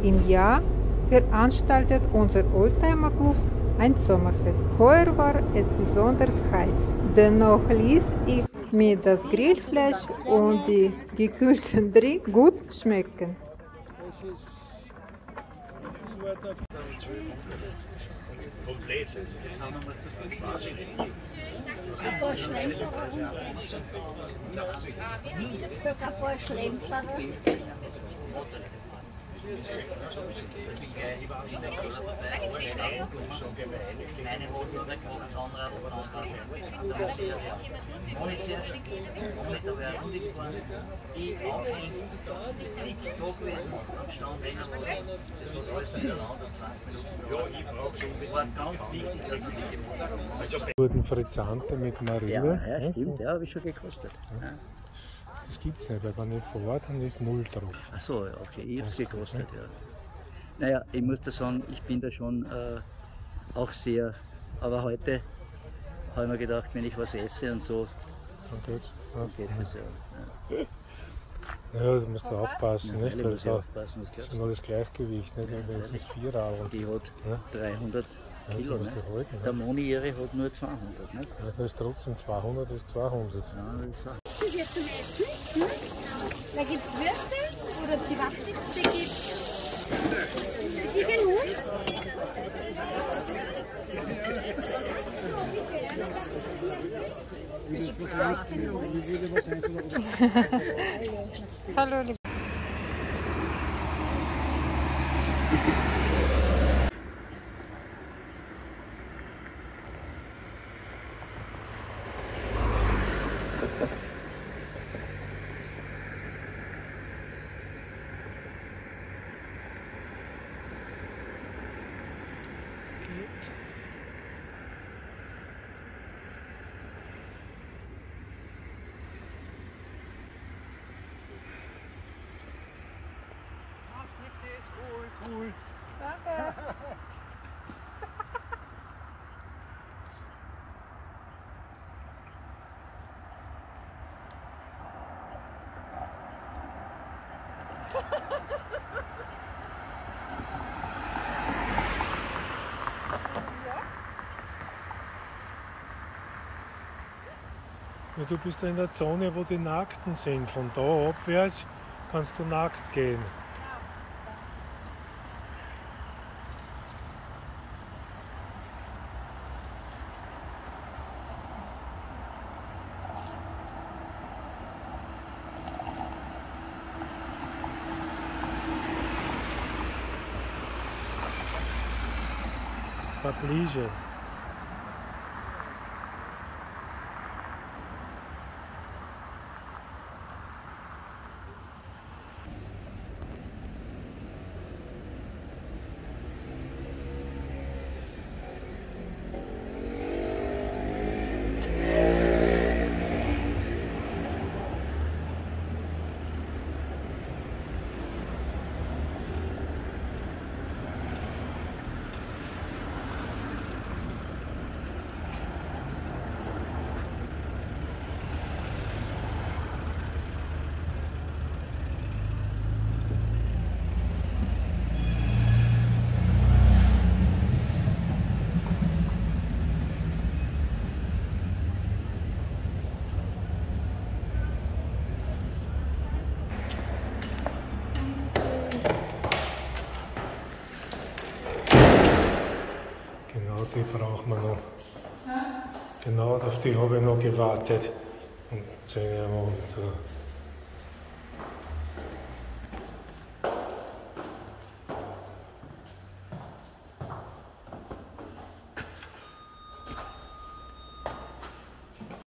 im Jahr veranstaltet unser Oldtimer Club ein Sommerfest. Heuer war es besonders heiß. Dennoch ließ ich mir das Grillfleisch und die gekühlten Drinks gut schmecken. Guten Frizzante mit Marille. Ja, stimmt, ja, habe ich schon gekostet. Ja. Das gibt es nicht, weil wenn ich fahre, dann ist 0 drauf. Ach so, okay, ich habe es gekostet, ja. Naja, ich muss da sagen, ich bin da schon auch sehr, aber heute habe ich mir gedacht, wenn ich was esse und so, Dann geht's. dann geht das ja. Ja, da musst du aufpassen, Ja, nicht? weil Weil muss da aufpassen, was ist glaubst immer das Gleichgewicht, nicht? Weil wenn es ist 4 Euro. du? Die hat Ja. 300 Kilo, musst ne? du halten, Der Moni ihre hat nur 200, nicht? Ja, das ist trotzdem 200, ist 200. Ja, das ist auch. Das ist jetzt zum Essen. Da gibt es Würste oder Zwiebeln, da gibt es Huhn. Hallo, liebe Cool. Danke. Ja, du bist ja in der Zone, wo die Nackten sind. Von da abwärts kannst du nackt gehen. Paplige. Genau die brauchen wir noch. Genau auf die habe ich noch gewartet. Um 10 Uhr abends.